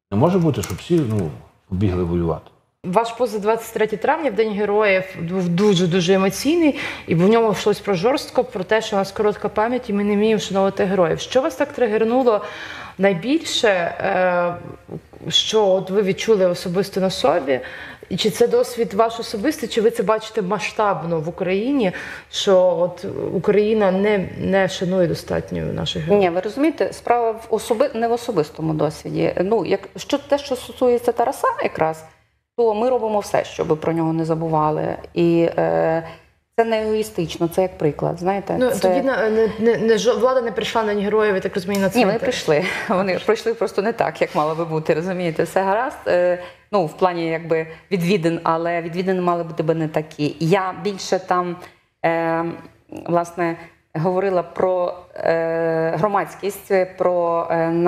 Не може бути, щоб всі побігли воювати. Ваш пост за 23 травня, в День Героїв, був дуже-дуже емоційний, і в ньому йшлось про жорстко, про те, що у нас коротка пам'ять і ми не вміємо вшановувати героїв. Що вас так тригернуло найбільше, що от ви відчули особисто на собі? І чи це досвід ваш особистий, чи ви це бачите масштабно в Україні, що от Україна не шанує достатньо наших героїв? Ні, ви розумієте, справа не в особистому досвіді. Те, що стосується Тараса якраз, то ми робимо все, щоб про нього не забували. І це не егоїстично, це як приклад, знаєте. Тоді влада не прийшла на День Героїв, я так розумію, на це. Ні, вони прийшли. Вони прийшли просто не так, як мало би бути, розумієте. Все гаразд, в плані відвідин, але відвідини мали бути би не такі. Я більше там, власне, говорила про громадськість, про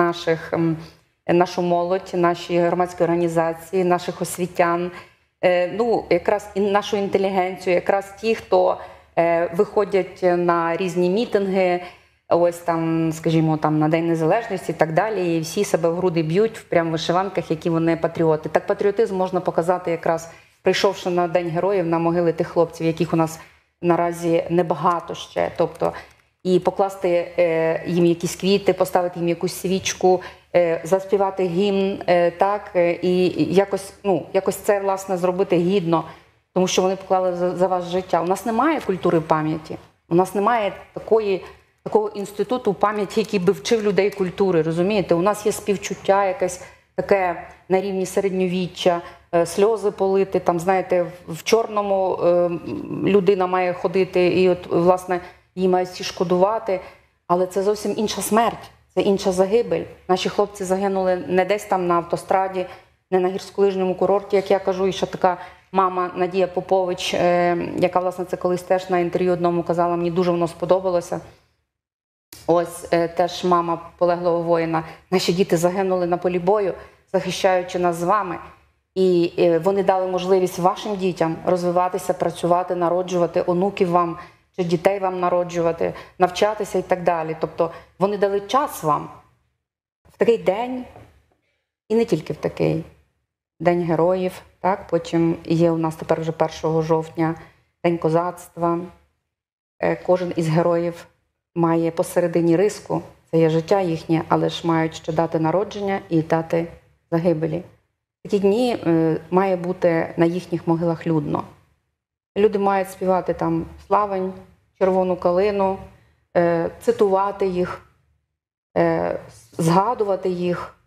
нашу молодь, наші громадські організації, наших освітян, якраз і нашу інтелігенцію, якраз ті, хто виходять на різні мітинги, ось там, скажімо, там на День Незалежності і так далі, і всі себе в груди б'ють прямо в вишиванках, які вони патріоти. Так патріотизм можна показати якраз прийшовши на День Героїв на могили тих хлопців, яких у нас наразі небагато ще, тобто і покласти їм якісь квіти, поставити їм якусь свічку, заспівати гімн, так, і якось це, власне, зробити гідно, тому що вони поклали за вас життя. У нас немає культури пам'яті, у нас немає такого інституту пам'яті, який би вчив людей культури, розумієте? У нас є співчуття якесь таке на рівні середньовіччя, сльози полити, там, знаєте, в чорному людина має ходити, і от, власне, її мають всі шкодувати, але це зовсім інша смерть, це інша загибель. Наші хлопці загинули не десь там на автостраді, не на гірськолижному курорті, як я кажу, і ще така мама Надія Попович, яка, власне, це колись теж на інтерв'ю одному казала, мені дуже воно сподобалося. Ось теж мама полеглого воїна. Наші діти загинули на полі бою, захищаючи нас з вами. І вони дали можливість вашим дітям розвиватися, працювати, народжувати онуків вам, чи дітей вам народжувати, навчатися і так далі. Тобто вони дали час вам в такий день, і не тільки в такий, День Героїв, так? Потім є у нас тепер вже 1 жовтня День козацтва. Кожен із героїв має посередині риску, це є життя їхнє, але ж мають ще дати народження і дати загибелі. Такі дні має бути на їхніх могилах людно. Люди мають співати там славень, червону калину, цитувати їх, згадувати їх.